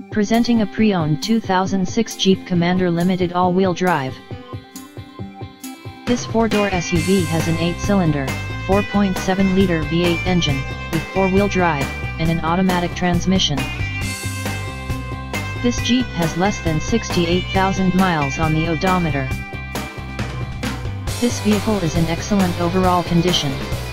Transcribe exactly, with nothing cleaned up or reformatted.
Presenting a pre-owned two thousand six Jeep Commander Limited all-wheel drive. This four-door S U V has an eight-cylinder, four point seven liter V eight engine, with four-wheel drive, and an automatic transmission. This Jeep has less than sixty-eight thousand miles on the odometer. This vehicle is in excellent overall condition.